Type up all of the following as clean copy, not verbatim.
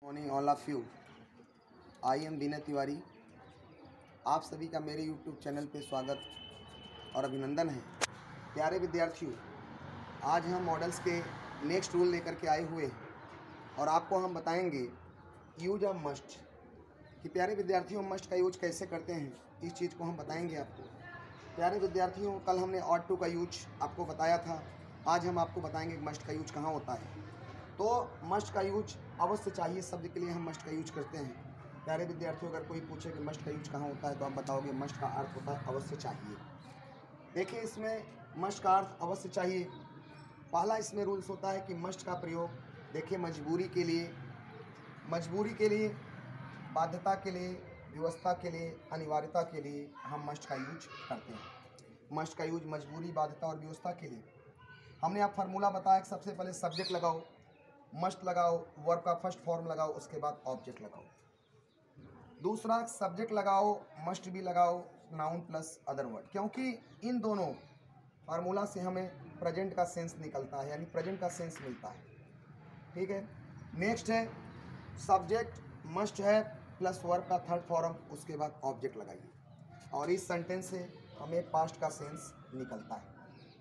Morning all of you. I am Vinay Tiwari. आप सभी का मेरे यूट्यूब चैनल पे स्वागत और अभिनंदन है। प्यारे विद्यार्थियों, आज हम मॉडल्स के नेक्स्ट रूल लेकर के आए हुए हैं और आपको हम बताएंगे यूज ऑफ मस्ट कि प्यारे विद्यार्थियों मस्ट का यूज कैसे करते हैं, इस चीज़ को हम बताएंगे आपको। प्यारे विद्यार्थियों, कल हमने ऑट टू का यूज आपको बताया था, आज हम आपको बताएंगे मस्ट का यूज कहाँ होता है। तो मस्ट का यूज अवश्य चाहिए शब्द के लिए हम मस्ट का यूज करते हैं। प्यारे विद्यार्थियों, अगर कोई पूछे कि मस्ट का यूज कहाँ होता है तो आप बताओगे मस्ट का अर्थ होता है अवश्य चाहिए। देखिए, इसमें मस्ट का अर्थ अवश्य चाहिए। पहला इसमें रूल्स होता है कि मस्ट का प्रयोग देखिए मजबूरी के लिए, बाध्यता के लिए, व्यवस्था के लिए, अनिवार्यता के लिए हम मस्ट का यूज करते हैं। मस्ट का यूज मजबूरी, बाध्यता और व्यवस्था के लिए। हमने आप फार्मूला बताया कि सबसे पहले सब्जेक्ट लगाओ, मस्ट लगाओ, वर्ब का फर्स्ट फॉर्म लगाओ, उसके बाद ऑब्जेक्ट लगाओ। दूसरा सब्जेक्ट लगाओ, मस्ट भी लगाओ, नाउन प्लस अदर वर्ड, क्योंकि इन दोनों फार्मूला से हमें प्रेजेंट का सेंस निकलता है, यानी प्रेजेंट का सेंस मिलता है। ठीक है। नेक्स्ट है सब्जेक्ट मस्ट है प्लस वर्ब का थर्ड फॉर्म, उसके बाद ऑब्जेक्ट लगाइए और इस सेंटेंस से हमें पास्ट का सेंस निकलता है।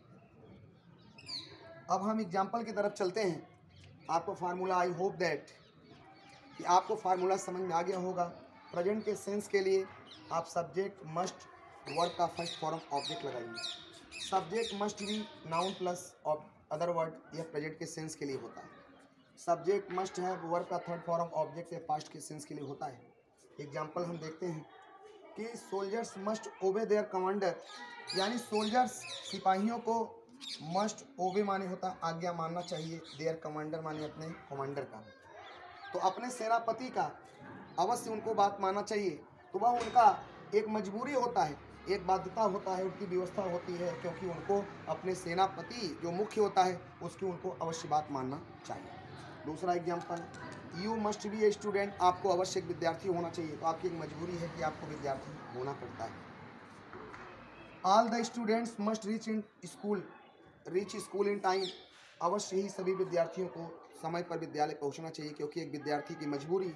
अब हम एग्जाम्पल की तरफ चलते हैं। आपको फार्मूला, आई होप दैट कि आपको फार्मूला समझ में आ गया होगा। प्रेजेंट के सेंस के लिए आप सब्जेक्ट मस्ट वर्ब का फर्स्ट फॉर्म ऑब्जेक्ट लगाइए। सब्जेक्ट मस्ट भी नाउन प्लस अदर वर्ड, यह प्रेजेंट के सेंस के लिए होता है। सब्जेक्ट मस्ट है वर्ब का थर्ड फॉर्म ऑब्जेक्ट या पास्ट के सेंस के लिए होता है। एग्जाम्पल हम देखते हैं कि soldiers must obey their commander, यानी सोल्जर्स सिपाहियों को, मस्ट ओबे माने होता है आज्ञा मानना चाहिए, देयर कमांडर माने अपने कमांडर का, तो अपने सेनापति का अवश्य उनको बात मानना चाहिए। तो वह उनका एक मजबूरी होता है, एक बाध्यता होता है, उनकी व्यवस्था होती है, क्योंकि उनको अपने सेनापति जो मुख्य होता है उसकी उनको अवश्य बात मानना चाहिए। दूसरा example, you must be a student, आपको अवश्य एक विद्यार्थी होना चाहिए, तो आपकी एक मजबूरी है कि आपको विद्यार्थी होना पड़ता है। All the students must reach school in time, अवश्य ही सभी विद्यार्थियों को समय पर विद्यालय पहुंचना चाहिए, क्योंकि एक विद्यार्थी की मजबूरी,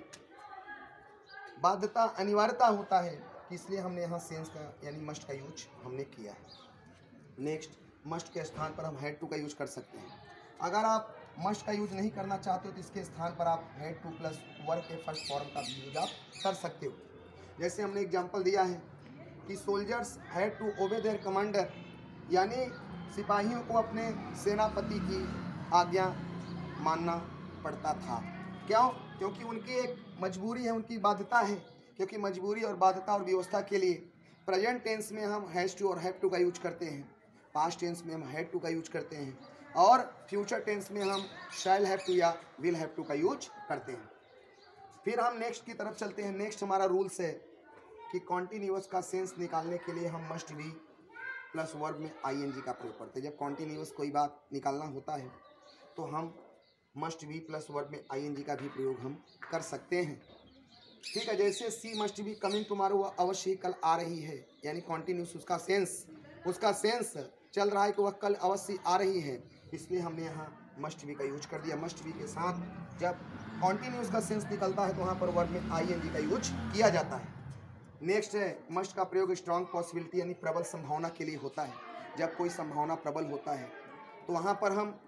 बाध्यता, अनिवार्यता होता है कि इसलिए हमने यहाँ सेंस का यानी मस्ट का यूज हमने किया है। नेक्स्ट, मस्ट के स्थान पर हम हैड टू का यूज कर सकते हैं। अगर आप मस्ट का यूज नहीं करना चाहते हो तो इसके स्थान पर आप हैड टू प्लस वर्ब के फर्स्ट फॉर्म का भी यूज आप कर सकते हो। जैसे हमने एग्जाम्पल दिया है कि soldiers had to obey their commander, यानी सिपाहियों को अपने सेनापति की आज्ञा मानना पड़ता था। क्यों? क्योंकि उनकी एक मजबूरी है, उनकी बाध्यता है, क्योंकि मजबूरी और बाध्यता और व्यवस्था के लिए प्रेजेंट टेंस में हम हैज़ टू और हैव टू का यूज करते हैं, पास्ट टेंस में हम हैड टू का यूज करते हैं और फ्यूचर टेंस में हम शैल हैव टू या विल हैव टू का यूज करते हैं। फिर हम नेक्स्ट की तरफ चलते हैं। नेक्स्ट हमारा रूल्स है कि कॉन्टिन्यूअस का सेंस निकालने के लिए हम मस्ट बी प्लस वर्ब में आईएनजी का प्रयोग करते हैं। जब कॉन्टिन्यूअस कोई बात निकालना होता है तो हम मस्ट बी प्लस वर्ब में आईएनजी का भी प्रयोग हम कर सकते हैं। ठीक है। जैसे she must be coming tomorrow, वह अवश्य कल आ रही है, यानी कॉन्टिन्यूअस उसका सेंस चल रहा है कि वह कल अवश्य आ रही है, इसलिए हमने यहाँ मस्ट बी का यूज कर दिया। मस्ट बी के साथ जब कॉन्टिन्यूअस का सेंस निकलता है तो वहाँ पर वर्ब में आईएनजी का यूज किया जाता है। नेक्स्ट है मस्ट का प्रयोग स्ट्रॉन्ग पॉसिबिलिटी यानी प्रबल संभावना के लिए होता है। जब कोई संभावना प्रबल होता है तो वहाँ पर हम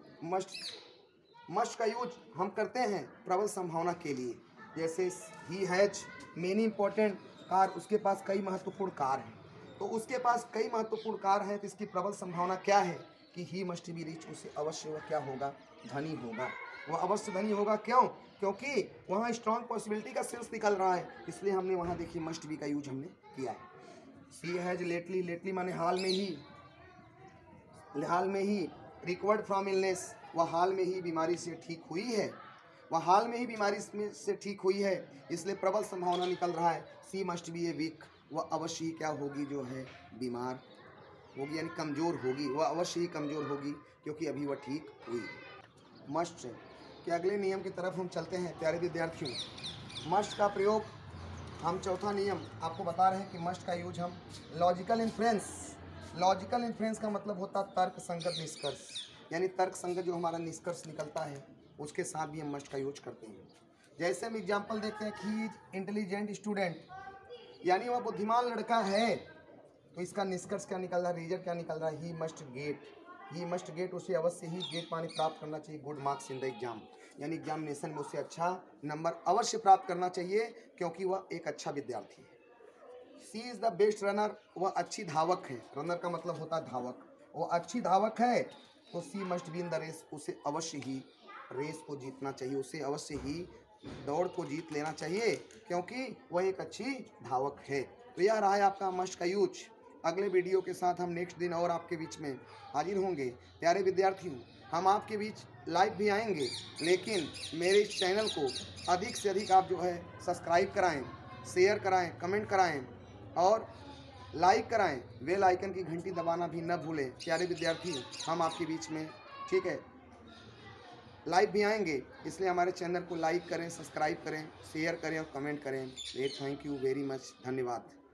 मस्ट का यूज हम करते हैं प्रबल संभावना के लिए। जैसे ही हैज मेनी इंपॉर्टेंट कार, उसके पास कई महत्वपूर्ण कार हैं, तो उसके पास कई महत्वपूर्ण कार हैं, तो इसकी प्रबल संभावना क्या है कि ही मस्ट बी रिच, उसे अवश्य वह क्या होगा, धनी होगा, वह अवश्य धनी होगा। क्यों? क्योंकि वहाँ स्ट्रॉन्ग पॉसिबिलिटी का सेंस निकल रहा है, इसलिए हमने वहाँ देखिए मस्ट बी का यूज हमने किया है। सी हैज लेटली माने हाल में ही रिकवर्ड फ्रॉम इलनेस, वह हाल में ही बीमारी से ठीक हुई है, इसलिए प्रबल संभावना निकल रहा है। She must be a weak, वह अवश्य ही क्या होगी, जो है बीमार होगी, यानी कमज़ोर होगी, वह अवश्य ही कमज़ोर होगी क्योंकि अभी वह ठीक हुई। मस्ट के अगले नियम की तरफ हम चलते हैं। प्यारे विद्यार्थियों, मस्ट का प्रयोग हम चौथा नियम आपको बता रहे हैं कि मस्ट का यूज हम लॉजिकल इन्फ्रेंस का मतलब होता है तर्क संगत निष्कर्ष, यानी तर्क संगत जो हमारा निष्कर्ष निकलता है उसके साथ भी हम मस्ट का यूज करते हैं। जैसे हम एग्जाम्पल देखते हैं कि इंटेलिजेंट स्टूडेंट, यानी वह बुद्धिमान लड़का है, तो इसका निष्कर्ष क्या निकल रहा है, रिजल्ट क्या निकल रहा है, ही मस्ट गेट, उसे अवश्य ही गेट माने प्राप्त करना चाहिए good marks in the exam, यानी एग्जामिनेशन में उसे अच्छा नंबर अवश्य प्राप्त करना चाहिए क्योंकि वह एक अच्छा विद्यार्थी है। She is the best runner, वह अच्छी धावक है, रनर का मतलब होता है धावक, वो अच्छी धावक है, तो she must be in the race, उसे अवश्य ही रेस को जीतना चाहिए, उसे अवश्य ही दौड़ को जीत लेना चाहिए क्योंकि वह एक अच्छी धावक है। तो यह रहा है आपका मस्ट का यूज। अगले वीडियो के साथ हम नेक्स्ट दिन और आपके बीच में हाजिर होंगे। प्यारे विद्यार्थियों, हम आपके बीच लाइव भी आएंगे, लेकिन मेरे इस चैनल को अधिक से अधिक आप जो है सब्सक्राइब कराएं, शेयर कराएं, कमेंट कराएं और लाइक कराएं, बेल आइकन की घंटी दबाना भी न भूलें। प्यारे विद्यार्थी, हम आपके बीच में ठीक है लाइव भी आएंगे, इसलिए हमारे चैनल को लाइक करें, सब्सक्राइब करें, शेयर करें और कमेंट करें। थैंक यू वेरी मच, धन्यवाद।